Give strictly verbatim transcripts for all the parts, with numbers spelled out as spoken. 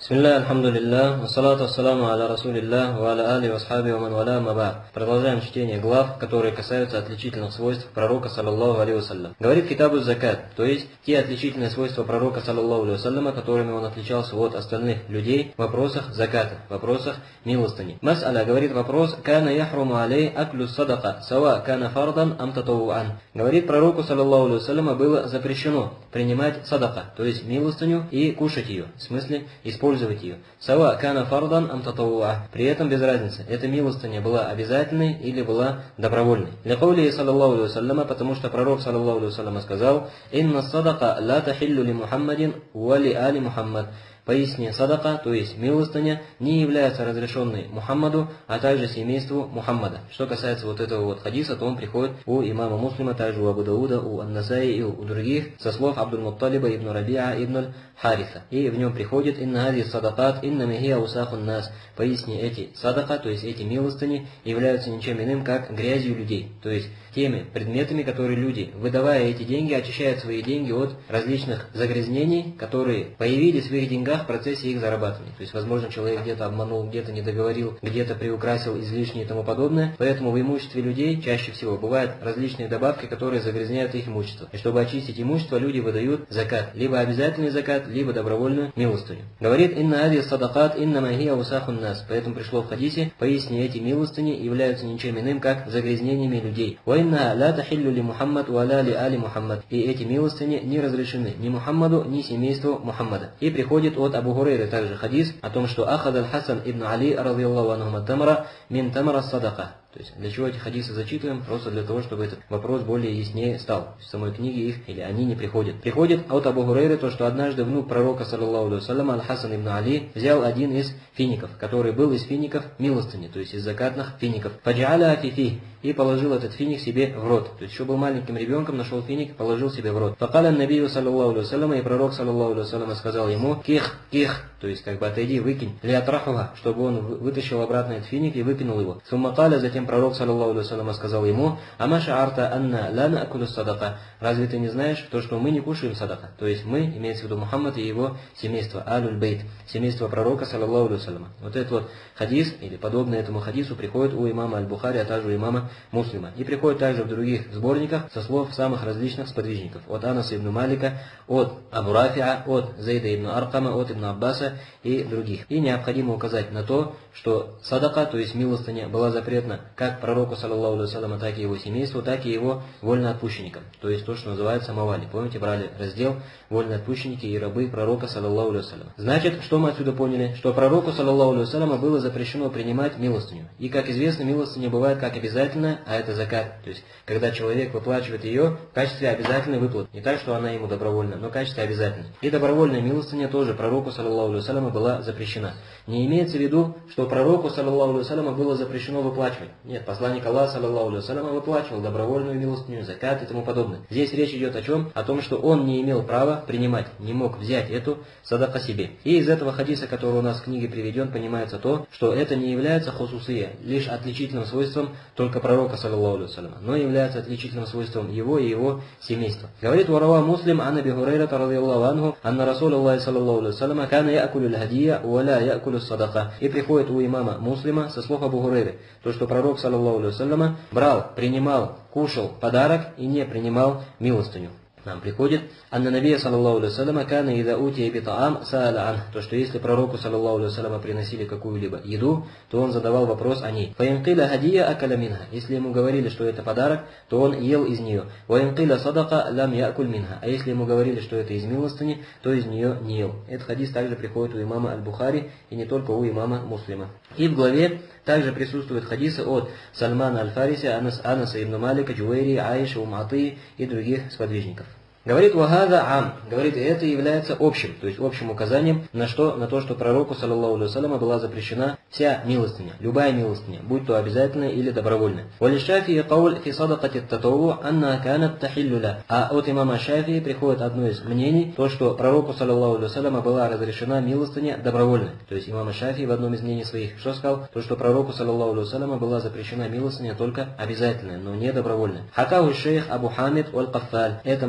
Бисмилля, альхамдулилля, вассалату вассаламу аля расулилля, ва аля али васхаби ва ман валя маба. Продолжаем чтение глав, которые касаются отличительных свойств пророка, саллаллаху алейхи вассалям. Говорит китабу закат, то есть те отличительные свойства пророка, саллаллаху алейхи вассаляма, которыми он отличался от остальных людей в вопросах заката, в вопросах милостыни. Мас'аля, говорит вопрос, кана яхруму алей аклю садака, сава кана фардан ам татауан. Говорит пророку, саллаллаху алейхи вассаляма, было запрещено принимать садака, то есть милостыню, и кушать ее, в смысле использовать ее. Сава кана фардан ам татауа. При этом без разницы, эта милостыня была обязательной или была добровольной. Для каули саллаллаху алейхи вассаляма, потому что пророк, саллаллаху алейхи вассаляма, сказал: «Инна садака ла тахиллу ли Мухаммадин ва ли али Мухаммад». Поистине садака, то есть милостыня, не является разрешенной Мухаммаду, а также семейству Мухаммада. Что касается вот этого вот хадиса, то он приходит у имама Муслима, также у Абу Дауда, у Ан-Насаи и у других, со слов Абдуль-Мутталиба ибн Рабиа ибн Хариса. И в нем приходит: «Инна хади садакат, инна михия усахун нас». Поистине эти садака, то есть эти милостыни, являются ничем иным, как грязью людей. То есть теми предметами, которые люди, выдавая эти деньги, очищают свои деньги от различных загрязнений, которые появились в их деньгах в процессе их зарабатывания. То есть, возможно, человек где-то обманул, где-то не договорил, где-то приукрасил излишнее и тому подобное. Поэтому в имуществе людей чаще всего бывают различные добавки, которые загрязняют их имущество. И чтобы очистить имущество, люди выдают закат. Либо обязательный закат, либо добровольную милостыню. Говорит: «Инна ади садакат, инна махия усахун нас». Поэтому пришло в хадисе: поистине эти милостыни являются ничем иным, как загрязнениями людей. «Инна ла тахиллу ли Мухаммад ва ла ли али Мухаммад». И эти милостыни не разрешены ни Мухаммаду, ни семейству Мухаммада. И приходит от Абу Хурейры также хадис о том, что ахад аль-Хасан ибн Али радийаллаху анхума тамара мин тамара садака. То есть для чего эти хадисы зачитываем? Просто для того, чтобы этот вопрос более яснее стал. В самой книге их или они не приходят. Приходит от Абу Хурейры то, что однажды внук пророка, саллаллаху алейхи вассалям, аль-Хасан ибн Али, взял один из фиников, который был из фиников милостыни, то есть из закатных фиников. Фаджа'аля фифи, и положил этот финик себе в рот. То есть еще был маленьким ребенком, нашел финик, положил себе в рот. Факаля набию, саллаллаху алейхи вассалям, и пророк, саллаллаху алейхи вассалям, сказал ему: ких, ких, то есть как бы отойди, выкинь, лиатрахуха, чтобы он вытащил обратно этот финик и выкинул его. Суммакаля, затем пророк, саллаллаху алейхи вассалям, сказал ему: амаша арта анна ла наакулю садака. Разве ты не знаешь то, что мы не кушаем садака? То есть мы, имеется в виду Мухаммад и его семейство, алюль бейт, семейство пророка, саллаллаху алейхи вассалям. Вот этот вот хадис, или подобный этому хадису, приходит у имама Аль-Бухари, а также у имама Муслима. И приходит также в других сборниках со слов самых различных сподвижников. От Анаса ибн Малика, от Абу Рафиа, от Зейда ибн Аркама, от Ибн Аббаса и других. И необходимо указать на то, что садака, то есть милостыня, была запретна как пророку, саллаллаху алейхи вассалям, так и его семейству, так и его вольноотпущенникам. То есть то, что называется мавали. Помните, брали раздел вольноотпущенники и рабы пророка, саллаллаху алейхи вассалям. Значит, что мы отсюда поняли? Что пророку, саллаллаху алейхи вассалям, было запрещено принимать милостыню. И, как известно, милостыня бывает как обязательная, а это закат. То есть, когда человек выплачивает ее в качестве обязательной выплаты. Не так, что она ему добровольна, но в качестве обязательной. И добровольная милостыня тоже пророку, саллаллаху алейхи вассалям, была запрещена. Не имеется в виду, что пророку, саллаллаху алейхи вассалям, было запрещено выплачивать. Нет, посланник Аллаха, саллаллаху алейхи вассалям, выплачивал добровольную милостыню, закат и тому подобное. Здесь речь идет о чем? О том, что он не имел права принимать, не мог взять эту садака себе. И из этого хадиса, который у нас в книге приведен, понимается то, что это не является хусусия, лишь отличительным свойством только пророка, саллаллаху алейхи вассалям, но является отличительным свойством его и его семейства. Говорит: «Варава Муслим ан Аби Хурейрата радийаллаху анху, анна Расул Аллахи, саллаллаху алейхи вассалям, кана яакулю аль-хадия ва ла яакулю садака». И приходит у имама Муслима со слов Абу Хурейры, то, что пророк, саллаллаху алейхи вассалям, брал, принимал, кушал подарок и не принимал милостыню. Нам приходит: «Анна Набия, саллаллаху алейхи вассалям, кана ида утия битаам сааля ан». То, что если пророку, саллаллаху алейхи вассалям, приносили какую-либо еду, то он задавал вопрос о ней. «Фаинкиля хадия акаля минха». Если ему говорили, что это подарок, то он ел из нее. «Ваинкиля садака лам яакуль минха». А если ему говорили, что это из милостыни, то из нее не ел. Этот хадис также приходит у имама Аль-Бухари и не только у имама Муслима. И в главе также присутствуют хадисы от Сальмана Аль-Фариси, Анас, Анаса ибн Малика, Джуэйри, Аиши, Уматы и других сподвижников. Говорит: «Вахада ам». Говорит, и это является общим, то есть общим указанием на что? На то, что пророку, саллаллаху алейхи вассалям, была запрещена вся милостыня, любая милостыня, будь то обязательная или добровольная. «Вали Шафии кауль фи садакати татаву анна канат тахиллюля». А от имама Шафии приходит одно из мнений, то, что пророку, саллаллаху алейхи вассалям, была разрешена милостыня добровольная. То есть имам Шафии в одном из мнений своих что сказал? То, что пророку, саллаллаху алейхи вассалям, была запрещена милостыня только обязательная, но не добровольная. Хакаху шейх Абу Хамид аль-Каффаль. Это мнение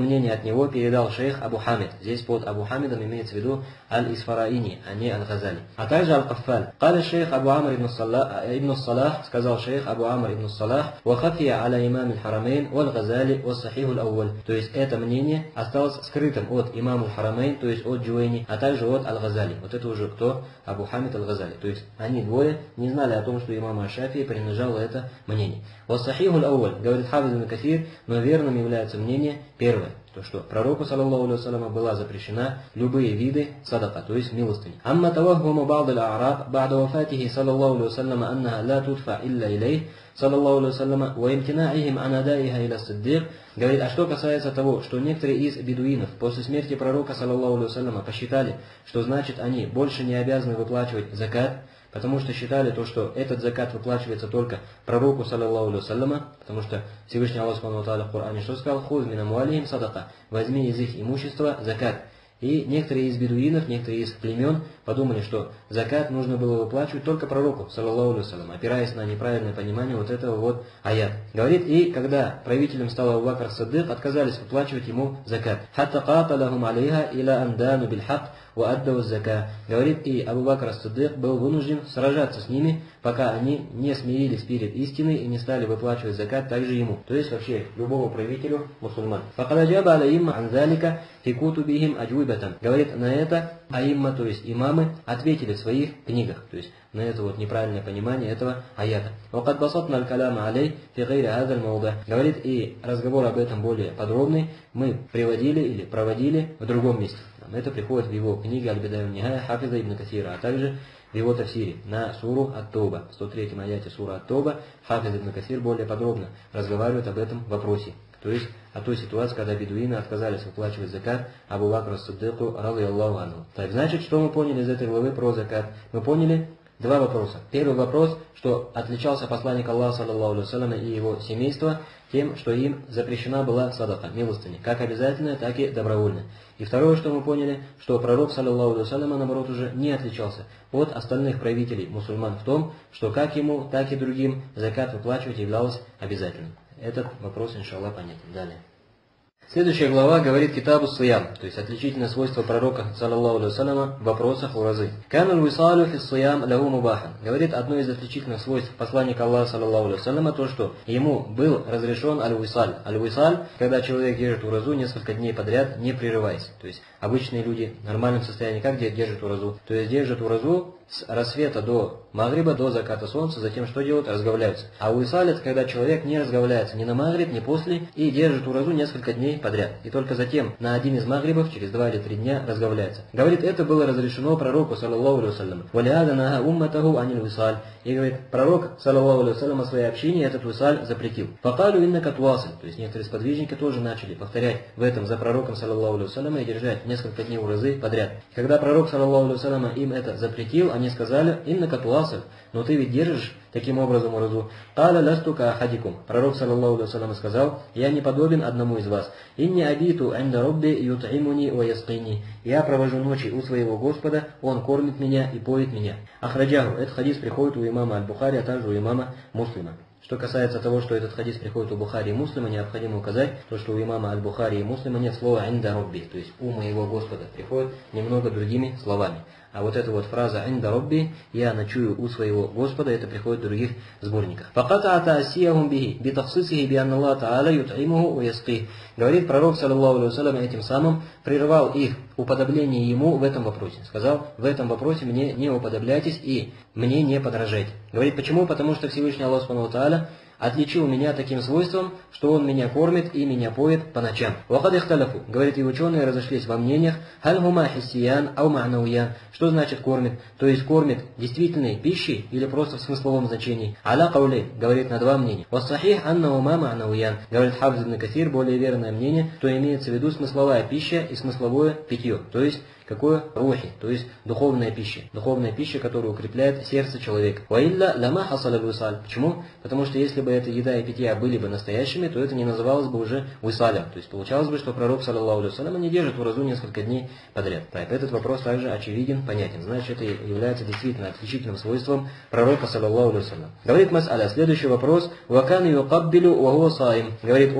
от него передал шейх Абу Хамид. Здесь под Абу Хамидом имеется в виду Аль-Исфараини, а не Аль-Газали. А также Аль-Каффаль. Каля шейх Абу Амр ибн Салах, сказал шейх Абу Амр ибн Салах, «Вахафия аля имам аль-Харамейн, валь-Газали, вал-Сахиху аль-Ауваль». То есть это мнение осталось скрытым от имама аль-Харамейн, то есть от Джуэйни, а также от Аль-Газали. Вот это уже кто? Абу Хамид Аль-Газали. То есть они двое не знали о том, что имаму Аш-Шафии принадлежало это мнение. «Вал-Сахиху аль-Ауваль», говорит Хафиз ибн Кафир, но верным является мнение первое. То, что пророку, саллаллаху алейхи вассаляма, была запрещена любые виды садака, то есть милостыни. Амма таваххуму ба'д аль-а'раб ба'да вафатихи саллаллаху алейхи вассаляма аннаха ла тудфа илля илейх саллаллаху алейхи вассаляма ва имтина'ихим ан адаиха иля сиддиq. Говорит, а что касается того, что некоторые из бедуинов после смерти пророка, саллаллаху алейхи вассаляма, посчитали, что значит они больше не обязаны выплачивать закат, потому что считали то, что этот закат выплачивается только пророку, саллаллаху алейхи вассаляма, потому что Всевышний Аллах субхану ва тааля в Коране что сказал? «Хуз мин амвалихим садака», возьми из их имущества закат. И некоторые из бедуинов, некоторые из племен подумали, что закат нужно было выплачивать только пророку, саллаллаху алейхи вассалям, опираясь на неправильное понимание вот этого вот аят. Говорит, и когда правителем стал Абу Бакр Сиддик, отказались выплачивать ему закат. «Хатта каталахум алейха иля андану бильхак ва аддау зака». Говорит, и Абу Бакр Сиддик был вынужден сражаться с ними, пока они не смирились перед истиной и не стали выплачивать закат также ему. То есть вообще любому правителю мусульман. «Факададжаба алейимма анзалика фи кутубихим аджуибатан». Говорит, на это аимма, то есть имамы, ответили в своих книгах. То есть на это вот неправильное понимание этого аята. «Вакад басатна аль-каляма алей фи гайри хаза аль-мауда». Говорит, и разговор об этом более подробный мы приводили или проводили в другом месте. Это приходит в его книге «Аль-Бидая ва-Нихая» Хафиза ибн Касира, а также в его тафсире на суру Ат-Тауба. В сто третьем аяте сура Ат-Тауба Хафиз ибн Касир более подробно разговаривает об этом вопросе. То есть о той ситуации, когда бедуины отказались выплачивать закат Абу Бакру Сиддику ради Аллаху анху. Так, значит, что мы поняли из этой главы про закат? Мы поняли два вопроса. Первый вопрос, что отличался посланник Аллаха, саллаллаху алейхи вассалям, и его семейство тем, что им запрещена была садака, милостыня, как обязательная, так и добровольная. И второе, что мы поняли, что пророк, саллаллаху алейхи вассалям, наоборот, уже не отличался от остальных правителей мусульман в том, что как ему, так и другим закат выплачивать являлось обязательным. Этот вопрос, иншаллах, понятен. Далее. Следующая глава говорит китабу сиям, то есть отличительное свойство пророка, саллаллаху алейхи вассаляма, в вопросах уразы. Канул висалю фи сиям лаху мубахан. Говорит, одно из отличительных свойств посланника Аллаха, саллаллаху алейхи вассаляма, то, что ему был разрешен аль-висаль. Аль-висаль, когда человек держит уразу несколько дней подряд, не прерываясь. То есть обычные люди в нормальном состоянии как держат уразу? То есть держат уразу с рассвета до магриба, до заката солнца, затем что делают? Разговляются. А уисаль — это когда человек не разговляется ни на магриб, ни после, и держит уразу несколько дней подряд. И только затем на один из магрибов, через два или три дня, разговляется. Говорит, это было разрешено пророку, саллаллаху алейхи вассалям. «Валиада нага умматаху анил висаль». И говорит, пророк, саллаллаху алейхи вассалям, о своей общине этот висаль запретил. «Факалю иннака туасиль». То есть некоторые сподвижники тоже начали повторять в этом за пророком, саллаллаху алейхи вассалям, и держать несколько дней уразы подряд. И когда пророк, саллаллаху алейхи вассалям, им это запретил, они сказали, «Иннака туасиль». Но ты ведь держишь таким образом уразу. «Каля ластука ахадикум». Пророк, саллаллаху алейхи вассалям, сказал, «Я не подобен одному из вас. Инни абиту инда робби ют'имуни ва яскини». Я провожу ночи у своего Господа, Он кормит меня и поет меня. Ахраджаху. Этот хадис приходит у имама Аль-Бухари, а также у имама Муслима. Что касается того, что этот хадис приходит у Бухари и Муслима, необходимо указать, то, что у имама Аль-Бухари и Муслима нет слова «инда робби», то есть «у моего Господа», приходит немного другими словами. А вот эта вот фраза «инда робби», «я ночую у своего Господа», это приходит в других сборниках. «Факата'ата асияхум бихи, битахсисихи бианна Аллах та'аля ют'имуху ва яских». Говорит пророк, саллаллаху алейхи вассалям, этим самым прервал их уподобление ему в этом вопросе. Сказал, в этом вопросе мне не уподобляйтесь и мне не подражайте. Говорит, почему? Потому что Всевышний Аллах субхану ва тааля отличил меня таким свойством, что он меня кормит и меня поет по ночам. «Вахад ихталяфу». Говорит, и ученые разошлись во мнениях, «Халь хума хиссиян ау ма'науян». Что значит кормит? То есть кормит действительной пищей или просто в смысловом значении? «Аля каулей». Говорит на два мнения. «Вассахих анна ума ма'науян». Говорит Хафиз ибн Касир, более верное мнение, то имеется в виду смысловая пища и смысловое питье. То есть какое? Рухи, то есть духовная пища. Духовная пища, которая укрепляет сердце человека. «Ваилля лама хасаля висаль». Почему? Потому что если бы эта еда и питья были бы настоящими, то это не называлось бы уже висалем. То есть получалось бы, что пророк, саллаллаху алейхи вассалям, не держит уразу несколько дней подряд. Так, этот вопрос также очевиден, понятен. Значит, это является действительно отличительным свойством пророка, саллаллаху алейхи вассалям. Говорит мас'аля, следующий вопрос. «Вакан юкаббилю ва хуа саим». Говорит, он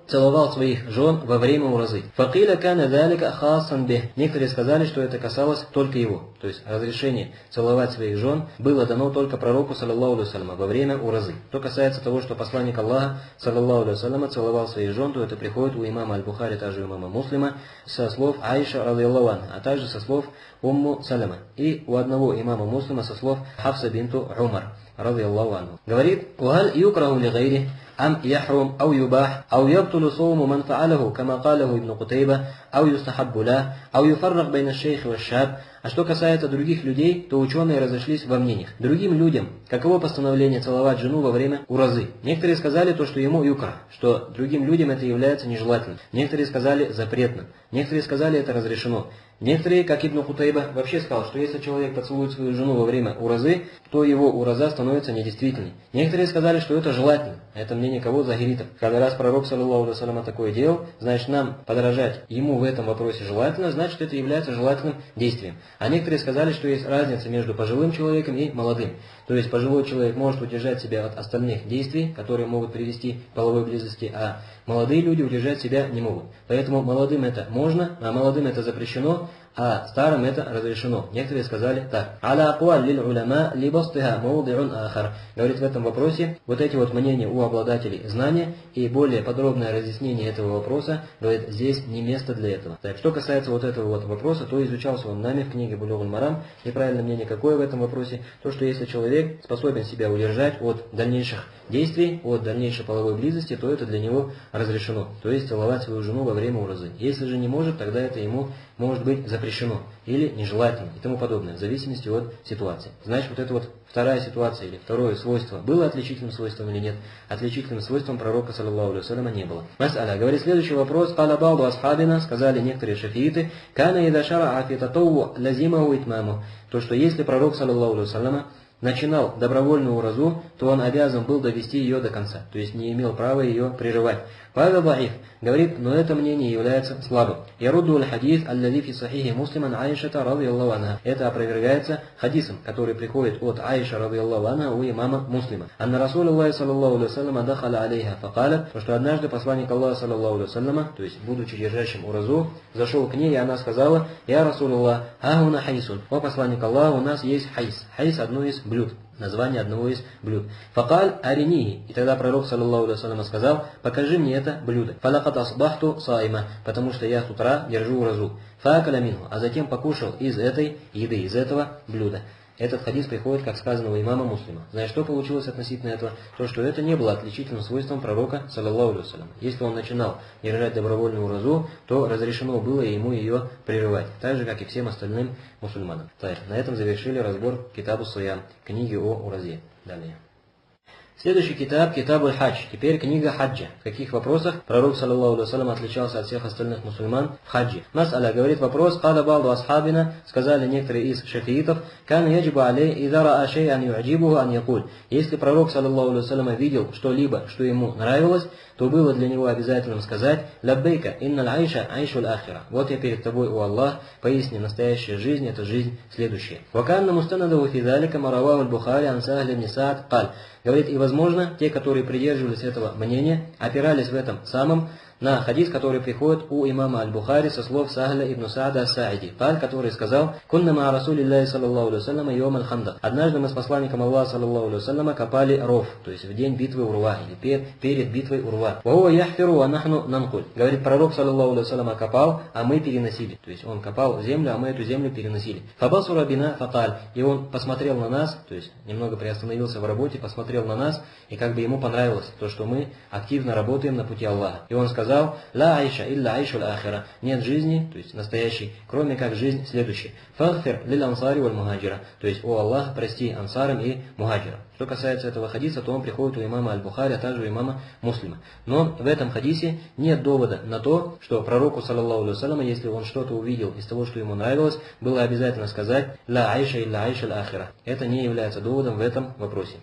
целовал своих жен во время уразы. Факиля кана залика хасан бих. Некоторые сказали, что это касалось только его. То есть разрешение целовать своих жен было дано только пророку, саллаллаху алейхи вассалям, во время уразы. Что касается того, что посланник Аллаха, саллаллаху алейхи вассалям, целовал своих жен, то это приходит у имама Аль-Бухари, также у имама Муслима, со слов Аиша, радийаллаху анха, а также со слов Умму Салама. И у одного имама Муслима со слов Хафса бинту Умар, радийаллаху анху. Говорит: «Уаль юкраху ли гайри, ам яхрум, ау юбах, ау ябтулу соуму ман фа'алаху, кама калаху ибн Кутейба, ау юстахаббу ла, ау юфаррах байна шейх ва шаб». А что касается других людей, то ученые разошлись во мнениях. Другим людям, каково постановление целовать жену во время уразы? Некоторые сказали то, что ему юкра, что другим людям это является нежелательным. Некоторые сказали запретным. Некоторые сказали это разрешено. Некоторые, как Ибн Кутейба, вообще сказал, что если человек поцелует свою жену во время уразы, то его ураза становится недействительной. Некоторые сказали, что это желательно. Это мнение кого? Захиритов. Когда раз пророк, саллаллаху алейхи вассалям, такое делал, значит нам подражать ему в этом вопросе желательно, значит это является желательным действием. А некоторые сказали, что есть разница между пожилым человеком и молодым. То есть пожилой человек может удержать себя от остальных действий, которые могут привести к половой близости, а молодые люди удержать себя не могут. Поэтому молодым это можно, а молодым это запрещено, а старым это разрешено. Некоторые сказали так. «Аля акуаль лиль уляма либастыха мауди'ун ахар». Говорит в этом вопросе вот эти вот мнения у обладателей знания и более подробное разъяснение этого вопроса, говорит, здесь не место для этого. Так, что касается вот этого вот вопроса, то изучался он нами в книге Булюгуль Марам. И правильное мнение какое в этом вопросе? То, что если человек способен себя удержать от дальнейших действий, от дальнейшей половой близости, то это для него разрешено. То есть целовать свою жену во время уразы. Если же не может, тогда это ему может быть запрещено или нежелательно и тому подобное, в зависимости от ситуации. Значит, вот эта вот вторая ситуация или второе свойство было отличительным свойством или нет? Отличительным свойством пророка, саллаллаху алейхи вассаляма, не было. Мас'аля. Говорит следующий вопрос. «Каля ба'ду асхабина», сказали некоторые шафииты, «Кана ида шара'a фи татавву лазимаху итмаму». То, что если пророк, саллаллаху алейхи вассаляма, начинал добровольную уразу, то он обязан был довести ее до конца, то есть не имел права ее прерывать. Фаза даиф, говорит, но это мнение является слабым. Ярудду аль-хадис аллади фи сахихи муслиман Аишата радийаллаху анха. Это опровергается хадисом, который приходит от Аиша радийаллаху анха у имама Муслима. Анна Расулуллахи саллаллаху алейхи вассалям дахаля алейха факалят, что однажды посланник Аллаха саллаллаху алейхи вассалям, то есть будучи держащим уразу, зашел к ней, и она сказала: «Я Расулуллах, ахуна хайсун». О посланник Аллаха, у нас есть хайс. Хайс одно из блюд. Название одного из блюд. Факаль аринихи. И тогда пророк, саллаллаху алейхи вассалям, сказал: «Покажи мне это блюдо». Фалакат асбахту саима. Потому что я с утра держу уразу. Фаакаля минху. А затем покушал из этой еды, из этого блюда. Этот хадис приходит, как сказано у имама Муслима. Знаешь, что получилось относительно этого? То, что это не было отличительным свойством пророка, саллаллаху алейхи вассалям. Если он начинал держать добровольную уразу, то разрешено было ему ее прерывать, так же, как и всем остальным мусульманам. Так, на этом завершили разбор Китабу Сиям, книги о уразе. Далее. Следующий китаб, китаб аль-хадж. Теперь книга хаджа. В каких вопросах пророк, саллаллаху алейхи вассалям, отличался от всех остальных мусульман в хаджи? Мас'аля, говорит вопрос, «Каля ба'ду асхабина», сказали некоторые из шафиитов, «Кан яджибу алей ида ра'a шей'ан ю'джибуху ан якуль». Если пророк, саллаллаху алейхи вассалям, видел что-либо, что ему нравилось, то было для него обязательным сказать: «Лаббейка, инналь айша айшуль ахира». Вот я перед тобой, о Аллах, поясни, настоящая жизнь – это жизнь следующая. «Ваканна мустанадаху фи залика мараваху аль-Бухари ан Сахль ибн Саад каль». Говорит, и возможно, те, которые придерживались этого мнения, опирались в этом самом на хадис, который приходит у имама Аль-Бухари со слов Сахля ибн Саада ас-Сааиди, который сказал: «Кунна ма Расулиллахи саллаллаху алейхи вассалям йом аль-Хандак». Однажды мы с посланником Аллаха саллаллаху алейхи вассалям копали ров, то есть в день битвы Урва, или перед, перед битвой Урва. «Ва яхфиру ва нахну нанкуль». Говорит, пророк саллаллаху алейхи вассалям копал, а мы переносили. То есть он копал землю, а мы эту землю переносили. «Фабасура бина факаль». И он посмотрел на нас, то есть немного приостановился в работе, посмотрел на нас, и как бы ему понравилось то, что мы активно работаем на пути Аллаха. И он сказал: «Ла айша илля айшуль ахира». Нет жизни, то есть настоящей, кроме как жизнь следующая. «Фагфир лил ансари валь мухаджира». То есть, о Аллах, прости ансарам и мухаджирам. Что касается этого хадиса, то он приходит у имама Аль-Бухари, а также у имама Муслима. Но в этом хадисе нет довода на то, что пророку, саллаллаху алейхи вассалям, если он что-то увидел из того, что ему нравилось, было обязательно сказать: «Ла айша илля айшуль ахира». Это не является доводом в этом вопросе.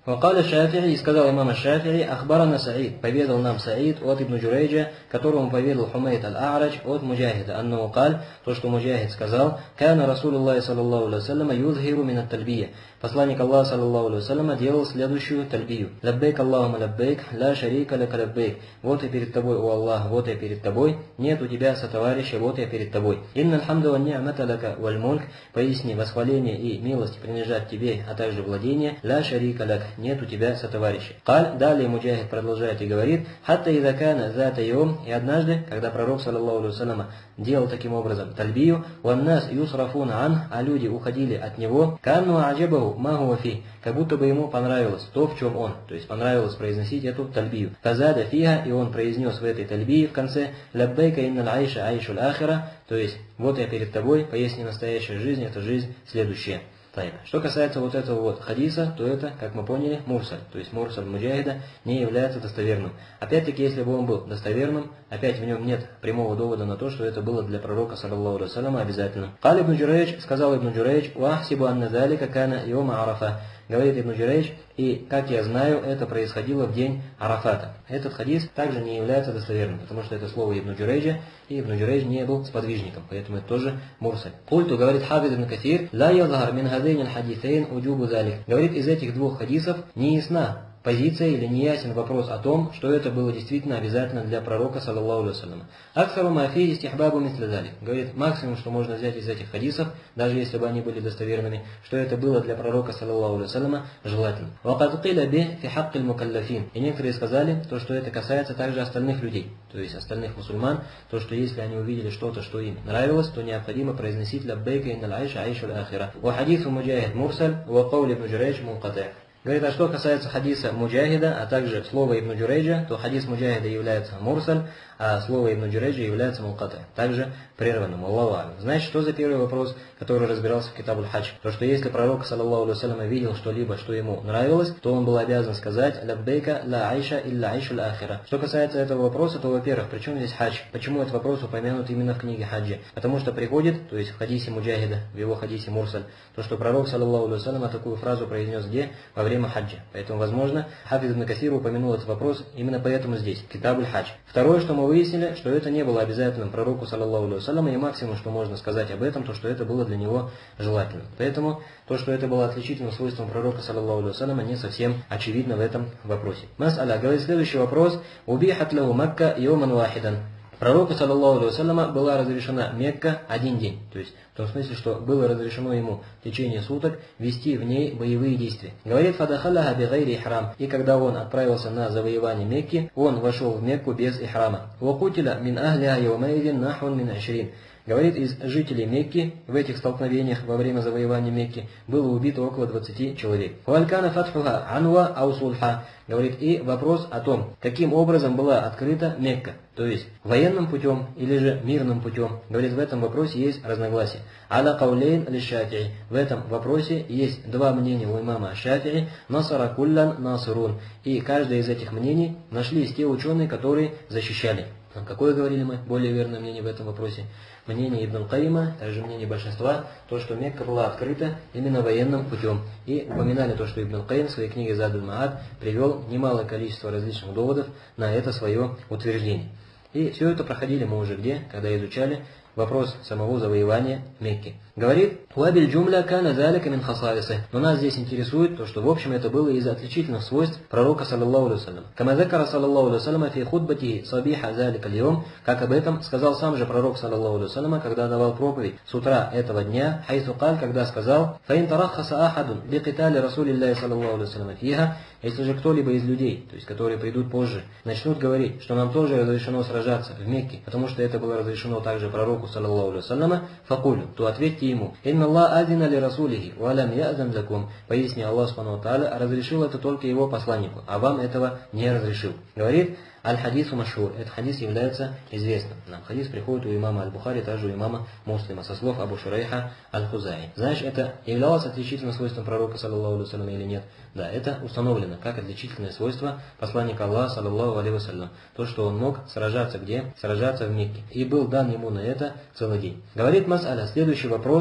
Вакаля Шафи'и, и сказал имам Шафи'и, ахбарана Саид, поведал нам Саид от Ибн Джурейджа, которому поведал Хумейд аль-А'радж от Муджахида, анну каль, то, что Муджахид сказал, кана Расулуллахи саллаллаху алейхи вассаляма юдхиру мин ат-тальбия. Посланник Аллаха саллаллаху алейхи вассаляма делал следующую тальбию. Лаббейк Аллахума лаббейк, ла шарика лака лаббейк. Вот я перед тобой, о Аллах, вот я перед тобой, нет у тебя сотоварища, вот я перед тобой. Инна алхамду ва ни'мата лака валь мульк, поясни, восхваление и милость принадлежат тебе, а также владение, ла шарика лак, нет у тебя сотоварища. Каль, далее Муджахид продолжает и говорит, хатта идha кана зата йом, и однажды, когда пророк саллаллаху алейхи вассаляма делал таким образом тальбию, ван нас юсрафуна ан, а люди уходили от него, канну аджабаху ма хуа фи, как будто бы ему понравилось то, в чем он, то есть понравилось произносить эту тальбию. Фазада фиха, и он произнес в этой тальбии в конце, лаббейка инналь айша айшуль ахира, то есть вот я перед тобой, поясни, настоящая жизнь, это жизнь следующая. Что касается вот этого вот хадиса, то это, как мы поняли, мурсаль. То есть мурсаль Муджахида не является достоверным. Опять-таки, если бы он был достоверным, опять в нем нет прямого довода на то, что это было для пророка, саллаллаху алейхи вассаляма, обязательно. Каль ибн Джурейдж, сказал ибн Джурейдж, уахсибу анна залика кана йома арафа. Говорит ибн Джурейдж, и, как я знаю, это происходило в день Арафата. Этот хадис также не является достоверным, потому что это слово ибн Джурейджа, и ибн Джурейдж не был сподвижником, поэтому это тоже мурсаль. Культу, говорит Хафиз ибн Касир, ла язхар мин хазейн аль-хадисейн уджубу залик. Говорит, из этих двух хадисов не ясна позиция или не ясен вопрос о том, что это было действительно обязательно для пророка, саллаллаху алейхи вассалям. Аксару ма фи истихбабу мисля залик. Говорит, максимум, что можно взять из этих хадисов, даже если бы они были достоверными, что это было для пророка, саллаллаху алейхи вассалям, желательно. Вакад киля би фи хаккиль мукаллафин. И некоторые сказали, то, что это касается также остальных людей, то есть остальных мусульман, то, что если они увидели что-то, что им нравилось, то необходимо произносить лаббейка инналь айша айшуль ахира. Ва хадису Муджахид мурсаль, ва каули ибн Джурейдж мункати'. Говорит, а что касается хадиса Муджахида, а также слова Ибн Джурейджа, то хадис Муджахида является мурсаль, а слово Ибн Джурейджа является мункати', также прерванным. Аллаху а'лам. Значит, что за первый вопрос, который разбирался в Китабуль Хадж? То, что если пророк, саллаллаху алейхи вассалям, видел что-либо, что ему нравилось, то он был обязан сказать лаббейка ла айша илля айшуль ахира. Что касается этого вопроса, то, во-первых, при чем здесь хадж? Почему этот вопрос упомянут именно в книге хаджи? Потому что приходит, то есть в хадисе Муджахида, в его хадисе мурсаль, то, что пророк, саллаллаху алейхи вассалям, такую фразу произнес где? Во время хаджа. Поэтому, возможно, Хафиз ибн Касир упомянул этот вопрос именно поэтому здесь, Китабуль Хадж. Второе, что мы выяснили, что это не было обязательным пророку, саллаллаху алейхи вассалям, и максимум, что можно сказать об этом, то, что это было для него желательно. Поэтому, то, что это было отличительным свойством пророка, саллаллаху алейхи вассалям, не совсем очевидно в этом вопросе. Мас'аля, говорит следующий вопрос. Убихат лаху Макка йоман вахидан. Пророку, саллаллаху алейхи вассалям, была разрешена Мекка один день. То есть, в том смысле, что было разрешено ему в течение суток вести в ней боевые действия. Говорит, фадахалаха бигайри ихрам. И когда он отправился на завоевание Мекки, он вошел в Мекку без ихрама. Вакутиля мин ахлиха йомаидин нахун мин ашрин. Говорит, из жителей Мекки в этих столкновениях во время завоевания Мекки было убито около двадцати человек. Валькана фатхуха анва аусульха. Говорит, и вопрос о том, каким образом была открыта Мекка, то есть военным путем или же мирным путем. Говорит, в этом вопросе есть разногласия. Аля каулейн ли Шафи'и. В этом вопросе есть два мнения у имама Шафи'и, насара куллян насурун. И каждое из этих мнений нашлись те ученые, которые защищали. Какое говорили мы более верное мнение в этом вопросе? Мнение Ибн Кайима, также мнение большинства, то, что Мекка была открыта именно военным путем. И упоминали то, что Ибн Кайим в своей книге Задуль Ма'ад привел немалое количество различных доводов на это свое утверждение. И все это проходили мы уже где, когда изучали вопрос самого завоевания Мекки. Говорит, «Уабиль джумля кана залика мин хасаисы». Но нас здесь интересует то, что в общем это было из отличительных свойств пророка, саллаллаху алейхи вассалям. Кама закара, саллаллаху алейхи вассалям, фи худбати сабиха залика льем, как об этом сказал сам же пророк, саллаллаху алейхи вассалям, когда давал проповедь с утра этого дня, хайсу каль, когда сказал, «Фаин тарахаса ахадун би китали расулиллахи, саллаллаху алейхи вассалям, фиха». Если же кто-либо из людей, то есть которые придут позже, начнут говорить, что нам тоже разрешено сражаться в Мекке, потому что это было разрешено также пророку, саллаллаху алейхи вассалям, факулю, то ответьте ему, «Инна Аллах адина ли расулихи, ва алям я'зам закум». Поясни, Аллах субхану ва тааля разрешил это только его посланнику, а вам этого не разрешил. Говорит, аль-хадису машхур. Этот хадис является известным. Нам хадис приходит у имама Аль-Бухари, также у имама Муслима, со слов Абу Шурайха Аль-Хузаи. Знаешь, это являлось отличительным свойством пророка, саллаллаху алейхи вассалям, или нет? Да, это установлено как отличительное свойство посланника Аллаха, саллаллаху алейхи вассалям. То, что он мог сражаться где? Сражаться в Мекке. И был дан ему на это целый день. Говорит мас'аля, следующий вопрос.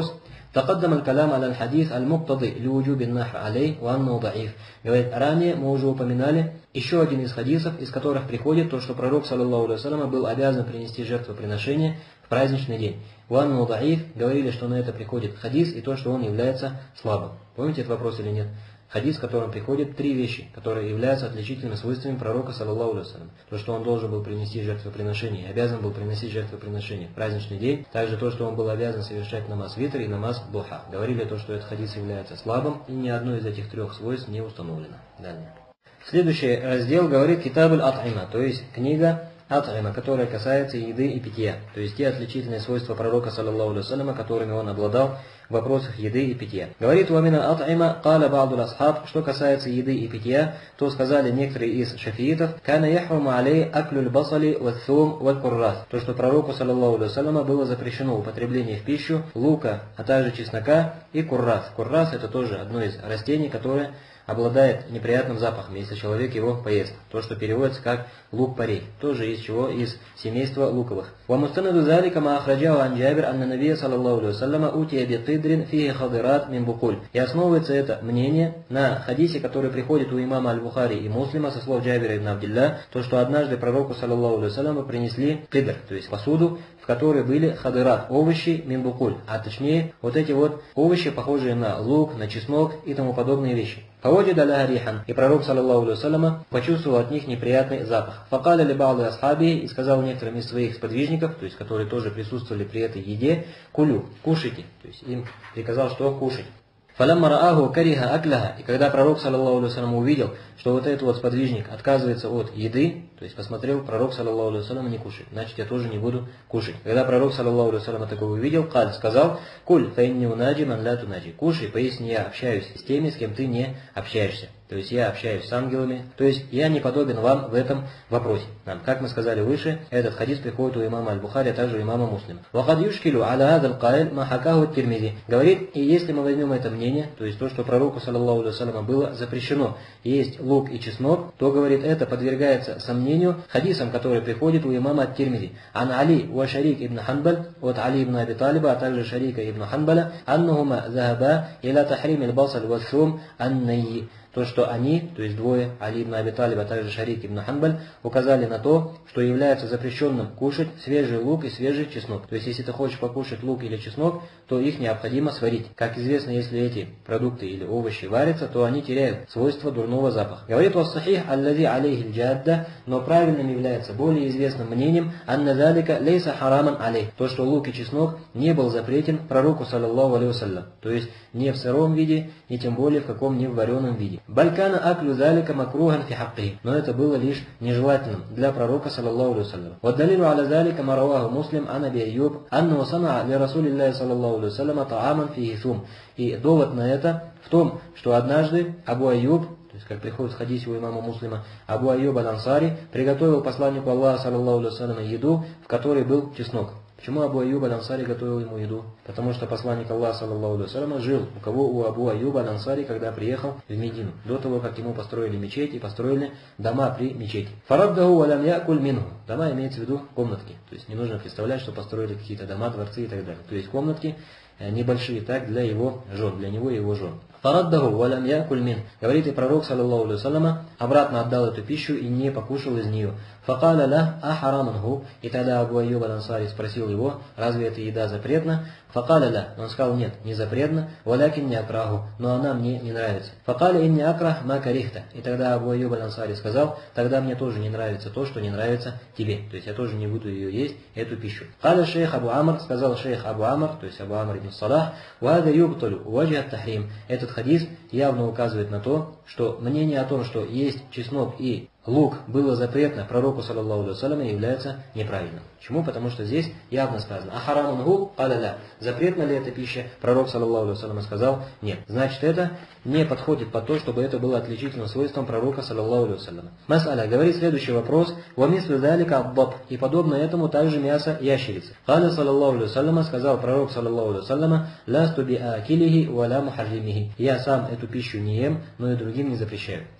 تقدم الكلام على الحديث المقتضي لوجوب النحر عليه وأنه ضعيف. Говорит, ранее мы уже упоминали еще один из хадисов, из которых приходит то, что пророк, саллаллаху алейхи ва саллям, был обязан принести жертвоприношение в праздничный день. وأنه ضعيف, говорили, что на это приходит хадис и то, что он является слабым. Помните этот вопрос или нет? Хадис, в котором приходят три вещи, которые являются отличительными свойствами пророка, саллаллаху алейхи ва саллям. То, что он должен был принести жертвоприношение, обязан был приносить жертвоприношение в праздничный день. Также то, что он был обязан совершать намаз витр и намаз духа. Говорили то, что этот хадис является слабым, и ни одно из этих трех свойств не установлено. Далее. Следующий раздел говорит Китаб аль-Ат'има, то есть книга Ат'има, которая касается еды и питья. То есть те отличительные свойства пророка, саллаллаху алейхи ва саллям, которыми он обладал в вопросах еды и питья. Говорит Уамина Ат'има, каля ба'ду асхаб, что касается еды и питья, то сказали некоторые из шафиитов, кана яхруму алей аклюль басали ваthум валь куррас. То, что пророку, саллаллаху алейхи ва саллям, было запрещено употребление в пищу лука, а также чеснока и куррас. Куррас это тоже одно из растений, которое обладает неприятным запахом, если человек его поест. То, что переводится как лук-порей. Тоже из чего? Из семейства луковых. وَمُسْتَنَدُ ذَلِكَ مَا أَخْرَجَهُ عَنْ جَابِرَ أَنَّ النَّبِيَّ صلى الله عليه وسلم أُوتِيَ بِقِدْرٍ فِيهِ خَضِرَاتٍ مِنْ بُقُولٍ. И основывается это мнение на хадисе, который приходит у имама Аль-Бухари и Муслима со слов Джабира ибн Абдилля, то, что однажды пророку, саллаллаху алейхи ва саллям, принесли кидр, то есть посуду, в которой были хадырат, овощи мин букуль, а точнее вот эти вот овощи, похожие на лук, на чеснок и тому подобные вещи. Фаваджида ляха рихан, и пророк, саллаллаху алейхи ва саллям, почувствовал от них неприятный запах. Факаля ли ба'ду асхаби, и сказал некоторым из своих сподвижников, то есть которые тоже присутствовали при этой еде, кулю, кушайте, то есть им приказал, что кушать. Фалямма рааху кариха акляха, и когда пророк, саллаллаху алейхи ва саллям, увидел, что вот этот вот сподвижник отказывается от еды, то есть посмотрел, пророк, саллаллаху алейхи ва саллям, не кушает, значит я тоже не буду кушать. Когда пророк, саллаллаху алейхи ва саллям, такого увидел, каль, сказал, куль фаинни унаджи ман ля тунаджи, кушай, поясни, я общаюсь с теми, с кем ты не общаешься. То есть я общаюсь с ангелами, то есть я не подобен вам в этом вопросе. Нам, как мы сказали выше, этот хадис приходит у имама Аль-Бухари, а также у имама Муслима. وَقَدْ يُشْكِلُ عَلَى هَذَا الْقَائِلِ مَا حَكَاهُ التِّرْمِذِي. Говорит, и если мы возьмем это мнение, то есть то, что пророку, саллаллаху алейхи ва саллям, было запрещено есть лук и чеснок, то, говорит, это подвергается сомнению хадисам, которые приходят у имама Ат-Тирмизи. Ан Али ва Шарик ибн Ханбаль, от Али ибн Аби Талиба, а также Шарика ибн Ханбаля, аннахума захаба иля тахрим аль-басаль ва сум ан-найи. То, что они, то есть двое, Али ибн Аби Талиб, а также Шарик ибн Ханбаль, указали на то, что является запрещенным кушать свежий лук и свежий чеснок. То есть, если ты хочешь покушать лук или чеснок, то их необходимо сварить. Как известно, если эти продукты или овощи варятся, то они теряют свойства дурного запаха. Говорит вассахих аллади алейхи джадда, но правильным является более известным мнением анна залика лейса хараман алейх. То, что лук и чеснок не был запретен пророку, саллаллаху алейхи ва саллям. То есть, не в сыром виде, и тем более в каком не в вареном виде. Балькана аклю залика макрухан фи хакки. Но это было лишь нежелательным для пророка, саллаллаху алейхи ва саллям. Ваддалилу аля залика мараваху муслим ан Аби Айюб анну санаа ли расулиллахи саллаллаху алейхи ва саллям тааман фи сум. И довод на это в том, что однажды Абу Айюб, то есть как приходит в хадисе у имама Муслима, Абу Айюб аль-Ансари приготовил посланнику Аллаха, саллаллаху алейхи ва саллям, еду, в которой был чеснок. Почему Абу Айюб аль-Ансари готовил ему еду? Потому что посланник Аллаха, саллаллаху алейхи ва саллям, жил у кого? У Абу Айюба аль-Ансари, когда приехал в Медину, до того, как ему построили мечеть и построили дома при мечети. Фараддаху валям якуль минху. Дома имеется в виду комнатки. То есть не нужно представлять, что построили какие-то дома, дворцы и так далее. То есть комнатки небольшие, так, для его жен, для него и его жен. Фараддаху валям якуль мин. Говорит и пророк, саллаллаху алейхи ва саллям, обратно отдал эту пищу и не покушал из нее. Факаля ля ахараманху. И тогда Абу Айюб аль-Ансари спросил его, разве эта еда запретна? Факаля ля. Он сказал, нет, не запретна. Валякин не акраху. Но она мне не нравится. Факаля инни акрах ма карихта. И тогда Абу Айюб аль-Ансари сказал, тогда мне тоже не нравится то, что не нравится тебе. То есть я тоже не буду ее есть, эту пищу. Каля шейх Абу Амр. Сказал шейх Абу Амр, то есть Абу Амр ибн Салах, вада юбталю ваджа тахрим. Этот хадис явно указывает на то, что мнение о том, что есть чеснок и лук было запретно пророку, саллаллаху алейхи ва саллям, является неправильным. Почему? Потому что здесь явно сказано ахарамунху каля. Запретна ли эта пища? Пророк, саллаллаху алейхи ва саллям, сказал нет. Значит, это не подходит под то, чтобы это было отличительным свойством пророка, саллаллаху алейхи ва саллям. Мас'аля, говорит следующий вопрос. Ва мислу залика аббаб. И подобно этому также мясо ящерицы. Каля, саллаллаху алейхи ва саллям, сказал пророк, саллаллаху алейхи ва саллям, ласту би акилихи ва ла мухарримихи. Я сам эту пищу не ем, но и другим не запрещаю.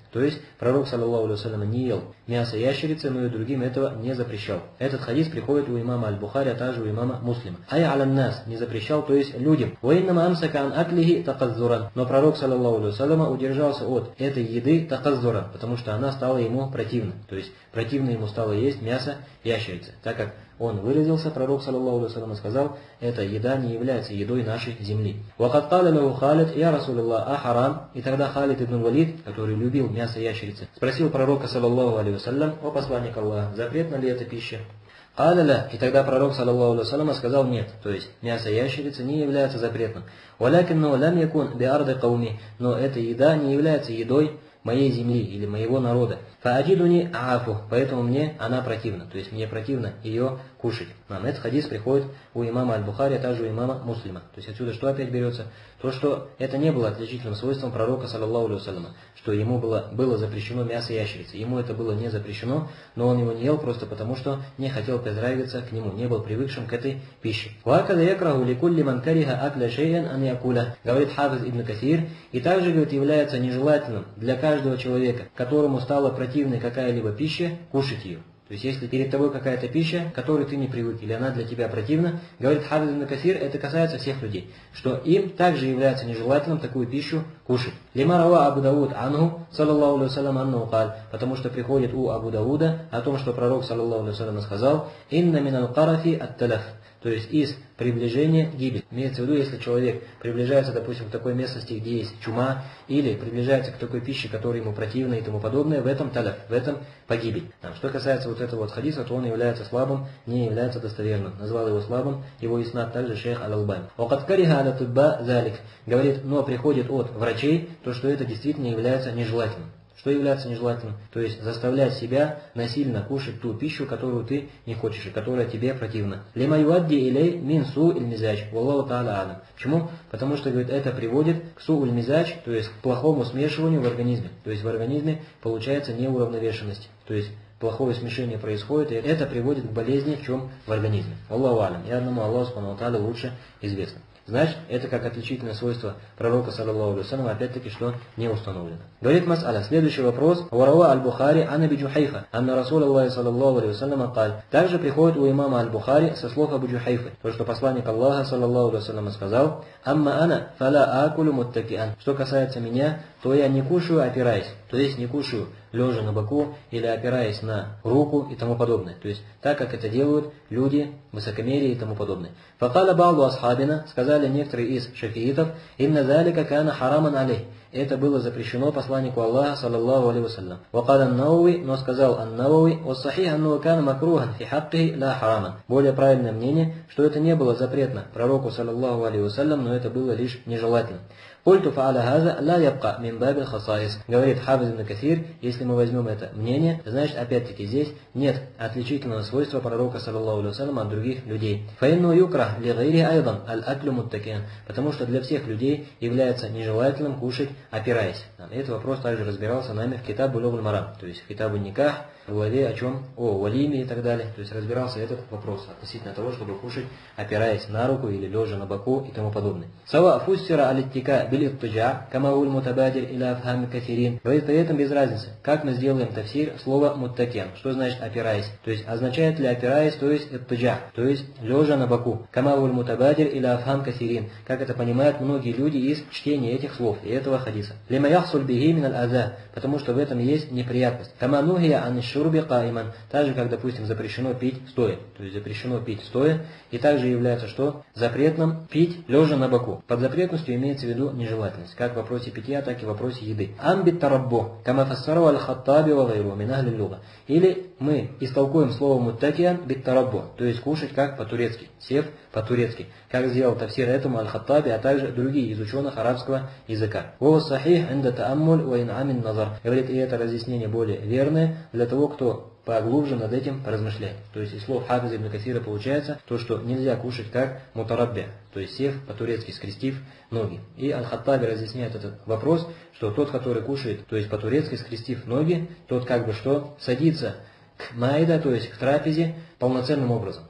То есть пророк, саллаллаху алейхи вассалям, не ел мясо ящерицы, но и другим этого не запрещал. Этот хадис приходит у имама Аль-Бухари, а также у имама Муслима. Ай алян нас, не запрещал, то есть людям. Ваиннама амсака ан аклихи таказзуран. Но пророк, саллаллаху алейхи вассалям, удержался от этой еды таказзуран, потому что она стала ему противна. То есть противно ему стало есть мясо ящерицы, так как он выразился, пророк, саллаллаху алейхи вассалям, сказал: эта еда не является едой нашей земли. Вакад каля лаху Халид, я Расулаллах, а харам. И тогда Халид ибн Валид, который любил мясо ящерицы, спросил пророка, саллаллаху алейхи вассалям: о посланник Аллаха, запретна ли эта пища? Каля, и тогда пророк, саллаллаху алейхи вассалям, сказал: нет, то есть мясо ящерицы не является запретным. Валякинну лям якун би арды кауми, но эта еда не является едой моей земли или моего народа. Фааджидуни аафу, поэтому мне она противна, то есть мне противно ее кушать. Нам этот хадис приходит у имама Аль-Бухари, а также у имама Муслима. То есть отсюда что опять берется? То, что это не было отличительным свойством пророка, саллаллаху алейхи вассалям, что ему было, было запрещено мясо ящерицы. Ему это было не запрещено, но он его не ел просто потому, что не хотел приздравиться к нему, не был привыкшим к этой пище. Вакада якраху ликулли ман кариха акля шейян ан якуля, говорит Хафиз ибн Касир, и также, говорит, является нежелательным для каждого человека, которому стала противной какая-либо пища, кушать ее. То есть, если перед тобой какая-то пища, к которой ты не привык, или она для тебя противна, говорит Хафиз ибн Касир, это касается всех людей, что им также является нежелательным такую пищу кушать. Лима рава Абу Дауд анху, саллаллаху алейхи вассалям, анну каль, потому что приходит у Абу Дауда о том, что пророк, саллаллаху алейхи вассалям, сказал: инна минал карафи ат-таляф. То есть из приближения гибель. Имеется в виду, если человек приближается, допустим, к такой местности, где есть чума, или приближается к такой пище, которая ему противна и тому подобное, в этом таляф, в этом погибель. Там, что касается вот этого вот хадиса, то он является слабым, не является достоверным. Назвал его слабым, его иснад также шейх Аль-Албани. Окаткариха аля тубба залик. Говорит, но приходит от врачей, то что это действительно является нежелательным. Что является нежелательным? То есть заставлять себя насильно кушать ту пищу, которую ты не хочешь и которая тебе противна. Лима юадди илей мин су иль мизач. Валлаху та'аля алям. Почему? Потому что, говорит, это приводит к су иль мизач, то есть к плохому смешиванию в организме. То есть в организме получается неуравновешенность. То есть плохое смешение происходит, и это приводит к болезни, в чем в организме. Аллаху алям. И одному Аллаху субхану ва тааля лучше известно. Значит, это как отличительное свойство пророка, саллаллаху алейхи вассалям, опять-таки, что не установлено. Говорит Мас'аля, следующий вопрос. Варава Аль-Бухари ан Аби Джухайфа, анна Расул Аллахи, саллаллаху алейхи вассалям, каль. Также приходит у имама Аль-Бухари со слов Абу Джухайфы, то, что посланник Аллаха, саллаллаху алейхи вассалям, сказал: амма ана фала акулю муттакиан. Что касается меня, то я не кушаю, опираясь. То есть не кушаю лежа на боку или опираясь на руку и тому подобное. То есть так, как это делают люди, высокомерие и тому подобное. Факаля ба'ду асхабина, сказали некоторые из шафиитов: инна залика кана хараман алей. Это было запрещено посланнику Аллаха, саллаллаху алейхи вассалям. Вакаля ан-Навави, но сказал ан-Навави: «Вассахих анну кана макрухан фи хаккихи ла хараман». Более правильное мнение, что это не было запретно пророку, саллаллаху алейхи вассалям, но это было лишь нежелательно. Культу фааля хаза ла ябка мин бабил хасаис. Говорит Хафиз ибн Касир, если мы возьмем это мнение, значит, опять-таки, здесь нет отличительного свойства пророка, саллаллаху алейхи вассалям, от других людей. Фаинну юкрах ли гайри айдан аль аклю муттакиан. Потому что для всех людей является нежелательным кушать, опираясь. Этот вопрос также разбирался нами в Китаб Булугуль Марам, то есть в Китабу Никах, в главе о чем? О валиме и так далее. То есть разбирался этот вопрос относительно того, чтобы кушать, опираясь на руку или лежа на боку и тому подобное. Сава фуссира алиттика билиттуджа, камауль мутабадир иля афхами кафирин. Говорит, при этом без разницы, как мы сделаем тафсир слова муттакиан. Что значит опираясь? То есть означает ли опираясь, то есть иттуджа, то есть лежа на боку. Камауль мутабадир иля афхам кафирин. Как это понимают многие люди из чтения этих слов и этого хадиса. Лима яхсуль бихи мин аль-аза, потому что в этом есть неприятность. Каманухия ан шурби каиман. Также, как, допустим, запрещено пить стоя. То есть запрещено пить стоя. И также является что? Запретным пить лежа на боку. Под запретностью имеется в виду нежелательность. Как в вопросе питья, так и в вопросе еды. Амбит тараббо. Кама фассару аль-хаттаби ва гайру мин ахли луга. Или мы истолкуем слово муттакиан бит тараббо. То есть кушать как по-турецки. Сев по-турецки. Как сделал тафсир этому аль-Хаттаби, а также другие из ученых арабского языка. Ва сахих инда тааммуль ва ин'амин назар. Говорит, и это разъяснение более верное для того, кто поглубже над этим поразмышляет. То есть из слов Хафиза ибн Касира получается то, что нельзя кушать как мутараббя, то есть сев по-турецки, скрестив ноги. И аль-Хаттаби разъясняет этот вопрос, что тот, который кушает, то есть по-турецки, скрестив ноги, тот как бы что? Садится к майда, то есть к трапезе, полноценным образом.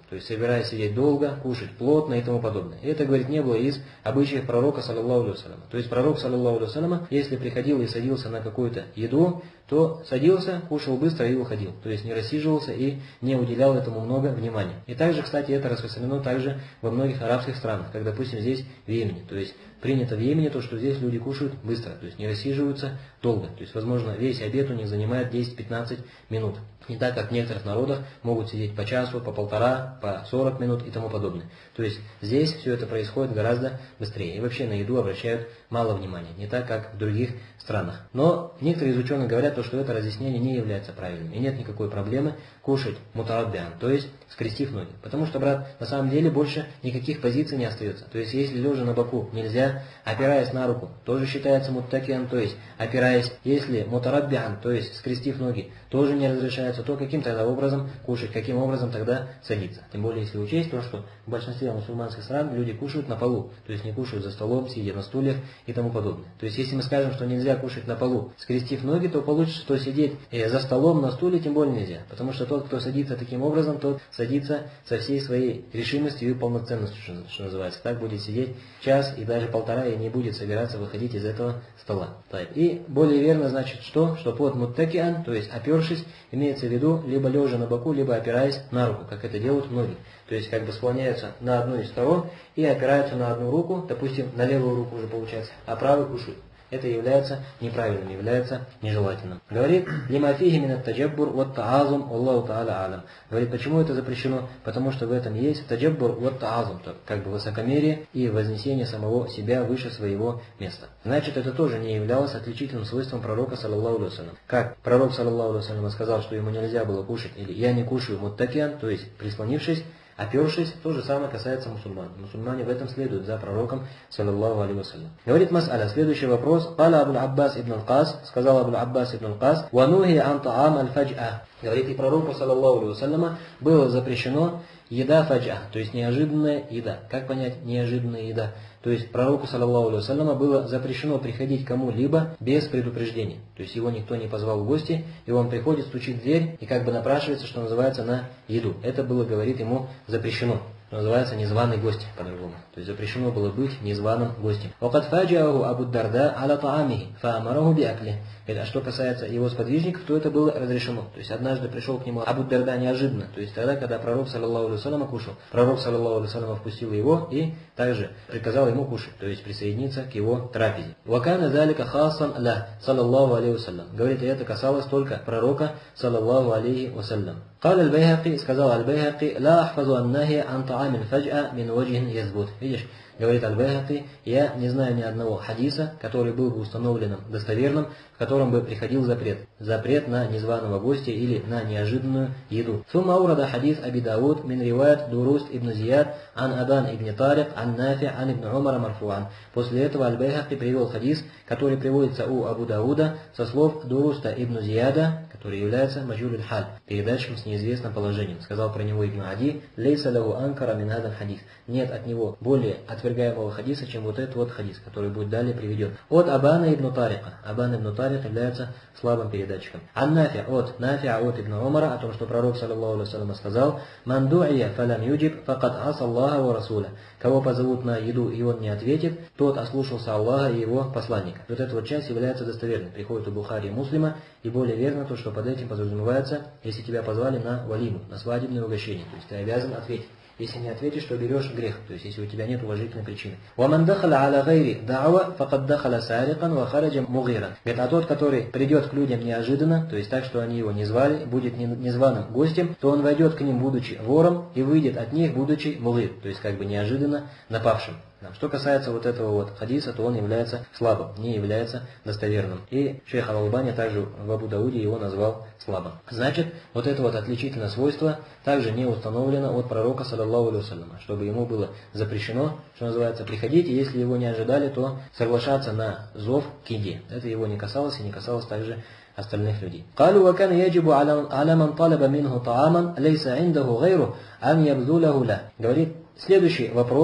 То есть собираясь сидеть долго, кушать плотно и тому подобное. И это, говорит, не было из обычаев пророка, саллаллаху алейхи вассалям. То есть пророк, саллаллаху алейхи вассалям, если приходил и садился на какую-то еду, то садился, кушал быстро и уходил. То есть не рассиживался и не уделял этому много внимания. И также, кстати, это распространено также во многих арабских странах, как, допустим, здесь в Йемене. То есть принято в Йемене то, что здесь люди кушают быстро, то есть не рассиживаются долго. То есть, возможно, весь обед у них занимает десять-пятнадцать минут. Не так, как в некоторых народах могут сидеть по часу, по полтора, по сорок минут и тому подобное. То есть здесь все это происходит гораздо быстрее. И вообще на еду обращают мало внимания, не так, как в других странах. Но некоторые из ученых говорят, то, что это разъяснение не является правильным. И нет никакой проблемы кушать мутараббиан, то есть скрестив ноги. Потому что, брат, на самом деле больше никаких позиций не остается. То есть если лежа на боку нельзя, опираясь на руку, тоже считается муттакиан, то есть опираясь. Если мутараббиан, то есть скрестив ноги, тоже не разрешается, то каким тогда образом кушать, каким образом тогда садиться. Тем более, если учесть то, что в большинстве мусульманских стран люди кушают на полу, то есть не кушают за столом, сидя на стульях и тому подобное. То есть если мы скажем, что нельзя кушать на полу, скрестив ноги, то получится, что сидеть за столом, на стуле тем более нельзя. Потому что тот, кто садится таким образом, тот садится со всей своей решимостью и полноценностью, что называется. Так будет сидеть час и даже полтора и не будет собираться выходить из этого стола. И более верно значит что? Что под муттакиан, то есть опершись, имеется в виду либо лежа на боку, либо опираясь на руку, как это делают многие. То есть как бы склоняются на одну из сторон и опираются на одну руку, допустим, на левую руку уже получается, а правой кушают. Это является неправильным, является нежелательным. Говорит, лима фихи мин таджаббур ват таазум, Аллаху та'аля алям. Говорит, почему это запрещено? Потому что в этом есть таджаббур ват таазум, как бы высокомерие и вознесение самого себя выше своего места. Значит, это тоже не являлось отличительным свойством пророка, саллаллаху алейхи вассалям. Как пророк, саллаллаху алейхи вассалям, сказал, что ему нельзя было кушать, или я не кушаю муттакиан, то есть прислонившись, опершись, то же самое касается мусульман. Мусульмане в этом следуют за пророком, саллаллаху алейхи вассалям. Говорит мас'аля, следующий вопрос. Каля Абу Аббас ибн Аль-Кас, сказал Абу Аббас ибн Аль-Кас, «Ванухи ан таам аль-фаджа». Говорит, и пророку, саллаллаху алейхи вассалям, было запрещено еда фаджа, то есть неожиданная еда. Как понять неожиданная еда? То есть пророку, саллаллаху алейхи вассалям, было запрещено приходить кому-либо без предупреждения. То есть его никто не позвал в гости, и он приходит, стучит в дверь и как бы напрашивается, что называется, на еду. Это было, говорит, ему запрещено. Называется незваный гость по-другому. То есть запрещено было быть незваным гостем. وَقَدْ فَاجَأَهُ أَبُو الدَّرْدَاء عَلَى طَعَامِهِ فَأَمَرَهُ بِأَكْلِهِ. А что касается его сподвижников, то это было разрешено. То есть однажды пришел к нему Абу Дарда неожиданно. То есть тогда, когда пророк, саллаллаху алейхи вассалям, кушал. Пророк, саллаллаху алейхи вассалям, впустил его и также приказал ему кушать. То есть присоединиться к его трапезе. وَكَانَ ذَلِكَ خَاصًا لَهُ саллаллаху алейхи вассалям. Говорит, и это касалось только пророка, саллаллаху алейхи вассалям. قال البيهقي, сказал Аль-Байхақи, لا أحفظ النهي عن طعام الفجأة من وجه يثبت. Видишь, говорит Аль-Байхақи, я не знаю ни одного хадиса, который был бы установленным, достоверным, в котором бы приходил запрет. Запрет на незваного гостя или на неожиданную еду. ثم أورد حديث أبي داود من رواية دروست ابن زياد عن أبان ابن طارق عن نافع عن ابن عمر مرفوعا. После этого Аль-Байхақи привел хадис, который приводится у Абу Дауда со слов Дуруста ибн Зияда, который является маджуль халь, передатчиком с неизвестным положением. Сказал про него Ибн Ади, лейса лаху анкара мин хадан хадис. Нет от него более отвергаемого хадиса, чем вот этот вот хадис, который будет далее приведен. От Абана ибн Тарика. Абан ибн Тарик является слабым передатчиком. Ан Нафи, от Нафиа, от Ибн Умара, о том, что пророк, саллаллаху алейхи вассалям, сказал, «Ман ду'ия фалам юджиб, факад ас Аллаха ва Расуля». Кого позовут на еду, и он не ответит, тот ослушался Аллаха и его посланника. Вот эта вот часть является достоверной. Приходит у Бухари и Муслима, и более верно то, что под этим подразумевается, если тебя позвали на валиму, на свадебное угощение. То есть ты обязан ответить. Если не ответишь, то берешь грех, то есть если у тебя нет уважительной причины. وَمَنْ دَخَلَ عَلَى غَيْرِ دَعْوَ فَقَدْ دَخَلَ سَارِقًا وَخَرَجَ مُغِيرًا. Говорит, а тот, который придет к людям неожиданно, то есть так, что они его не звали, будет незваным гостем, то он войдет к ним, будучи вором, и выйдет от них, будучи мугир, то есть как бы неожиданно напавшим. Что касается вот этого вот хадиса, то он является слабым, не является достоверным. И шейх Аль-Албани также в Абу Дауде его назвал слабым. Значит, вот это вот отличительное свойство также не установлено от пророка, саллаллаху алейхи вассалям, чтобы ему было запрещено, что называется, приходить, и если его не ожидали, то соглашаться на зов к еде. Это его не касалось и не касалось также остальных людей. قالوا وكان يجب على من طلب منه طعاما ليس عنده غيره أن يبذله له. Говорит, следующий вопрос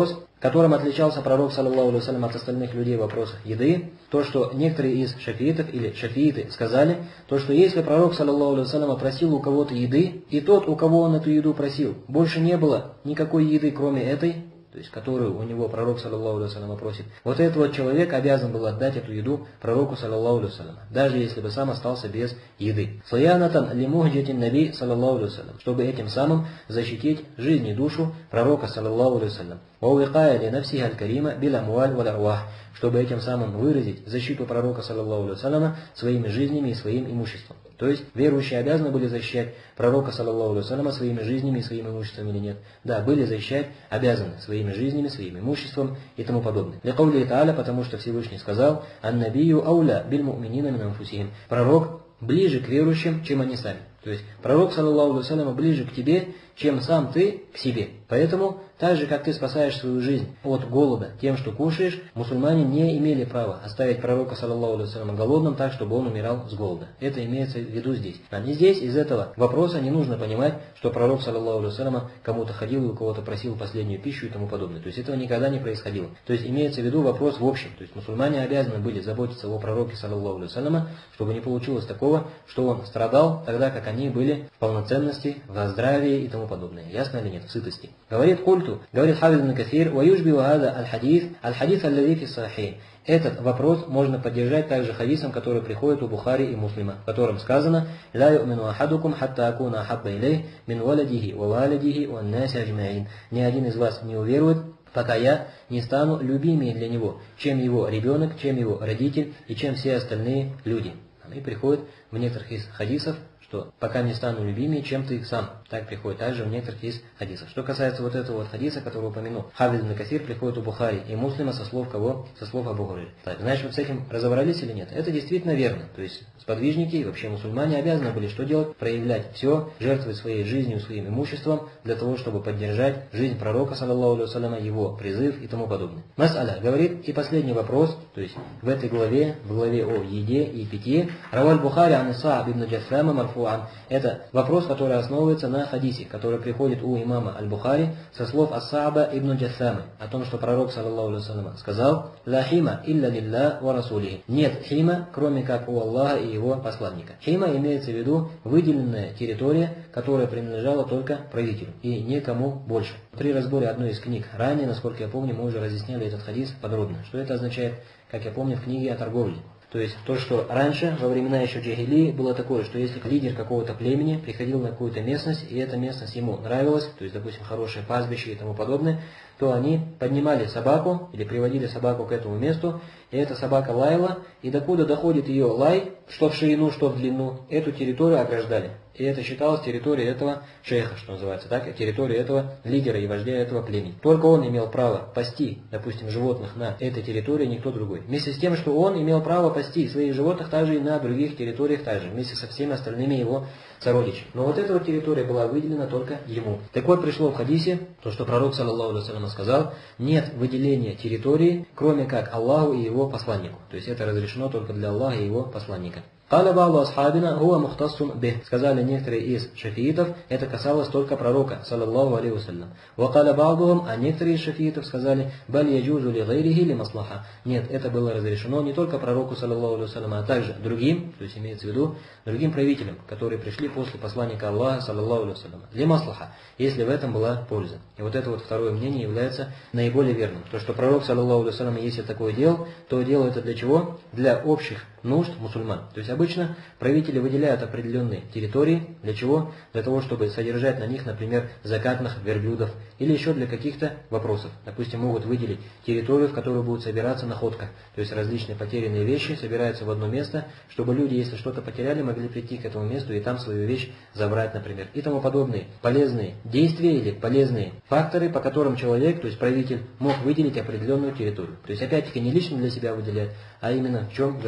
которым отличался пророк, саллаллаху алейхи вассалям, от остальных людей в вопросах еды, то, что некоторые из шафиитов или шафииты сказали, то, что если пророк, саллаллаху алейхи вассалям, просил у кого-то еды, и тот, у кого он эту еду просил, больше не было никакой еды, кроме этой, то есть которую у него пророк, саллаллаху алейхи вассалям, просит, вот этот вот человек обязан был отдать эту еду пророку, саллаллаху алейхи вассалям, даже если бы сам остался без еды. Слаянатан лимухджатин наби, саллаллаху алейхи вассалям, чтобы этим самым защитить жизнь и душу пророка, саллаллаху алейхи вассалям. Вауикая ли навсиха аль-карима бил амуаль валь арвах, чтобы этим самым выразить защиту пророка, саллаллаху алейхи вассаляма, своими жизнями и своим имуществом. То есть верующие обязаны были защищать пророка, саллаллаху алейхи вассаляма, своими жизнями и своим имуществом или нет? Да, были защищать, обязаны своими жизнями, своим имуществом и тому подобное. Для каули та'аля, потому что Всевышний сказал: «Ан-набию ауля биль му'минина мин анфусихим». Пророк ближе к верующим, чем они сами. То есть пророк, саллаллаху алейхи вассаляма, ближе к тебе, чем сам ты к себе. Поэтому, так же, как ты спасаешь свою жизнь от голода тем, что кушаешь, мусульмане не имели права оставить пророка, саллаллаху алейхи вассаляма, голодным так, чтобы он умирал с голода. Это имеется в виду здесь. А не здесь, из этого вопроса не нужно понимать, что пророк, саллаллаху алейхи вассаляма, кому-то ходил и у кого-то просил последнюю пищу и тому подобное. То есть этого никогда не происходило. То есть имеется в виду вопрос в общем. То есть мусульмане обязаны были заботиться о пророке, саллаллаху алейхи вассаляма, чтобы не получилось такого, что он страдал, тогда как они были в полноценности, в здравии и тому подобное. Ясно или нет? В сытости. Говорит культу, говорит Хафиз ибн Касир, وَيُشْبِهُ هَذَا الْحَدِيث الْحَدِيث الَّذِي فِي الصَّحِيحِ. Этот вопрос можно поддержать также хадисом, который приходит у Бухари и Муслима, в котором сказано: «Ла ю'мину ахадукум хатта акуна ахабба илейх мин валадихи ва валидихи ва аннаси аджмаин». Ни один из вас не уверует, пока я не стану любимее для него, чем его ребенок, чем его родитель и чем все остальные люди. И приходит в некоторых из хадисов, что пока не стану любимее, чем ты сам. Так приходит также в некоторых из хадисов. Что касается вот этого вот хадиса, который упомянул Хафиз ибн Касир, приходит у Бухари и Муслима со слов кого? Со слов Абу Гурайры. Так, значит, вот с этим разобрались или нет? Это действительно верно. То есть сподвижники и вообще мусульмане обязаны были что делать? Проявлять все, жертвовать своей жизнью, своим имуществом для того, чтобы поддержать жизнь пророка, саллаллаху алейхи вассаляма, его призыв и тому подобное. Мас'аля говорит, и последний вопрос, то есть в этой главе, в главе о еде и питье, Раваль Бухари ан Иса'аб ибн Джассама марфу'ан. Это вопрос, который основывается на хадисе, который приходит у имама Аль-Бухари со слов Ас-Сааба ибн Джассамы о том, что пророк, саллаллаху алейхи вассалям, сказал: «Ла хима илля лилля ва расулихи». Нет хима, кроме как у Аллаха и его посланника. Хима имеется в виду выделенная территория, которая принадлежала только правителю и никому больше. При разборе одной из книг ранее, насколько я помню, мы уже разъясняли этот хадис подробно. Что это означает, как я помню, в книге о торговле. То есть то, что раньше, во времена еще джахилии, было такое, что если лидер какого-то племени приходил на какую-то местность, и эта местность ему нравилась, то есть, допустим, хорошее пастбище и тому подобное, то они поднимали собаку или приводили собаку к этому месту, и эта собака лаяла, и докуда доходит ее лай, что в ширину, что в длину, эту территорию ограждали. И это считалось территорией этого шейха, что называется, так, территорией этого лидера и вождя этого племени. Только он имел право пасти, допустим, животных на этой территории, никто другой. Вместе с тем, что он имел право пасти своих животных также и на других территориях также, вместе со всеми остальными его сородичами. Но вот эта вот территория была выделена только ему. Так вот, пришло в хадисе, то, что пророк, саллаллаху алейхи вассалям, сказал: нет выделения территории, кроме как Аллаху и его посланнику. То есть это разрешено только для Аллаха и его посланника. Каля ба'ду асхабина хуа мухтассун бих. Сказали некоторые из шафиитов, это касалось только пророка, саллаллаху алейхи вассалям. Ва каля ба'духум, а некоторые из шафиитов сказали: баль яджузу ли гайрихи ли маслаха. Нет, это было разрешено не только пророку, саллаллаху алейхи вассалям, а также другим, то есть имеется в виду другим правителям, которые пришли после посланника Аллаха, саллаллаху алейхи вассалям. Ли маслаха, если в этом была польза. И вот это вот второе мнение является наиболее верным. То, что пророк, саллаллаху алейхи вассалям, если такое делал, то делал это для чего? Для общих нужд мусульман. То есть обычно правители выделяют определенные территории. Для чего? Для того, чтобы содержать на них, например, закатных верблюдов или еще для каких-то вопросов. Допустим, могут выделить территорию, в которой будут собираться находка. То есть различные потерянные вещи собираются в одно место, чтобы люди, если что-то потеряли, могли прийти к этому месту и там свою вещь забрать, например. И тому подобные полезные действия или полезные факторы, по которым человек, то есть правитель, мог выделить определенную территорию. То есть опять-таки не лично для себя выделять, а именно в чем государственном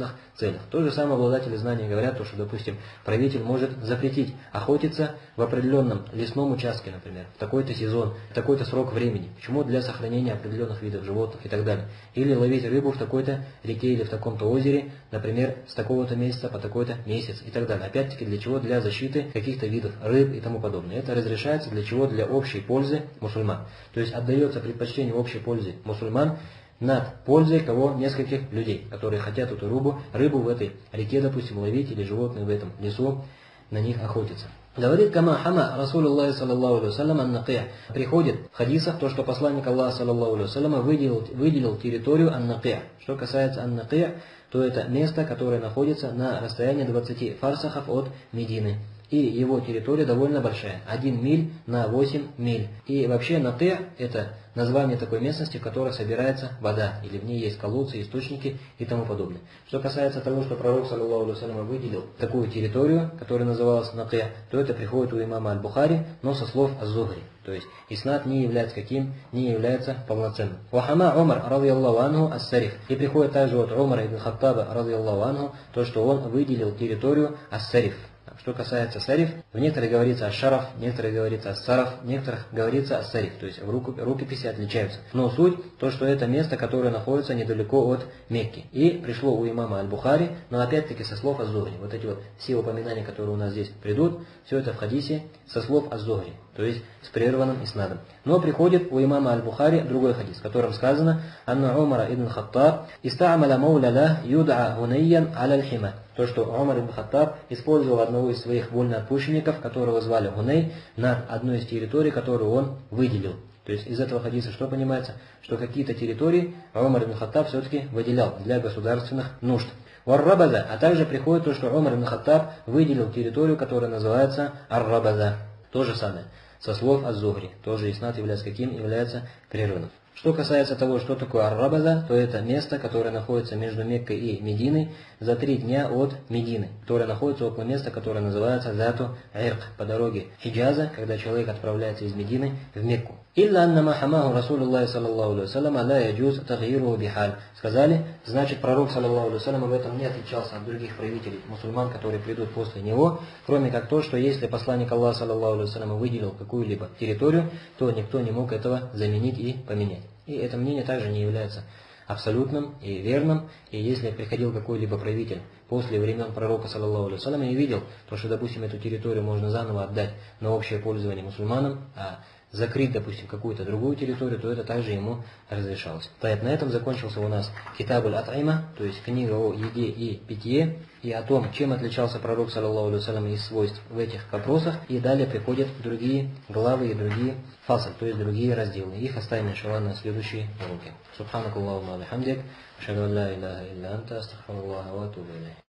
определенных целях. То же самое обладатели знаний говорят, то, что, допустим, правитель может запретить охотиться в определенном лесном участке, например, в такой-то сезон, в такой-то срок времени. Почему? Для сохранения определенных видов животных и так далее. Или ловить рыбу в такой-то реке или в таком-то озере, например, с такого-то месяца по такой-то месяц и так далее. Опять-таки для чего? Для защиты каких-то видов рыб и тому подобное. Это разрешается для чего? Для общей пользы мусульман. То есть отдается предпочтение общей пользе мусульман над пользой кого? Нескольких людей, которые хотят эту рыбу, рыбу в этой реке, допустим, ловить, или животные в этом лесу на них охотиться. Говорит, кама хама Расулуллах саллаллаху алейхи вассалям ан-Накия. Приходит в хадисах то, что посланник Аллаха саллаллаху алейхи вассаляма выделил, выделил территорию ан-Накия. Что касается ан-Накия, то это место, которое находится на расстоянии двадцати фарсахов от Медины. И его территория довольно большая. один миль на восемь миль. И вообще Накия это название такой местности, в которой собирается вода, или в ней есть колодцы, источники и тому подобное. Что касается того, что пророк, саллаллаху алейхи вассалям, выделил такую территорию, которая называлась Накия, то это приходит у имама Аль-Бухари, но со слов Аз-Зухри. То есть иснад не является каким? Не является полноценным. Вахама Умар, радийаллаху анху, ас-Сариф. И приходит также от Умара ибн Хаттаба, радийаллаху анху, то, что он выделил территорию ас-Сариф. Что касается сариф, в некоторых говорится аш-шараф, в некоторых говорится ас-сараф, в некоторых говорится ас-сариф, то есть в руку, рукописи отличаются. Но суть, то, что это место, которое находится недалеко от Мекки. И пришло у имама Аль-Бухари, но опять-таки со слов Аз-Зухри. Вот эти вот все упоминания, которые у нас здесь придут, все это в хадисе со слов Аз-Зухри, то есть с прерванным иснадом. Но приходит у имама Аль-Бухари другой хадис, в котором сказано: «Анна Умара ибн Хаттаб иста'амаля мауляля юд'a гунайян аля аль-хима». То, что Умар ибн Хаттаб использовал одного из своих вольноотпущенников, которого звали Гуней, на одной из территорий, которую он выделил. То есть из этого хадиса что понимается? Что какие-то территории Умар ибн Хаттаб все-таки выделял для государственных нужд. Вар-Рабаза, а также приходит то, что Умар ибн Хаттаб выделил территорию, которая называется Ар-Рабаза. То же самое, со слов Аз-Зухри. Тоже иснад является каким? Является прерванным. Что касается того, что такое Ар-Рабаза, то это место, которое находится между Меккой и Мединой за три дня от Медины, которое находится около места, которое называется Зату Ирк, по дороге Хиджаза, когда человек отправляется из Медины в Мекку. «Илля аннама хамаху Расулуллах саллаллаху алейхи вассалям ла яджуз тагйируху бихаль». Сказали, значит, пророк саллаллаху алейхи вассалям в этом не отличался от других правителей мусульман, которые придут после него, кроме как то, что если посланник Аллаха саллаллаху алейхи вассалям выделил какую-либо территорию, то никто не мог этого заменить и поменять. И это мнение также не является абсолютным и верным. И если приходил какой-либо правитель после времен пророка, саллаллаху алейхи вассалям, и видел, то, что, допустим, эту территорию можно заново отдать на общее пользование мусульманам, а закрыть, допустим, какую-то другую территорию, то это также ему разрешалось. Поэтому на этом закончился у нас Китабуль Ат-Айма, то есть книга о еде и питье, и о том, чем отличался пророк, саллаллаху алейхи вассалям, из свойств в этих вопросах. И далее приходят другие главы и другие фасл, то есть другие разделы. Их оставим, иншаллах, на следующие уроки. Субханакаллахумма ва бихамдик, ашхаду ан ла иляха илля анта, астагфируллаха ва атубу илейх.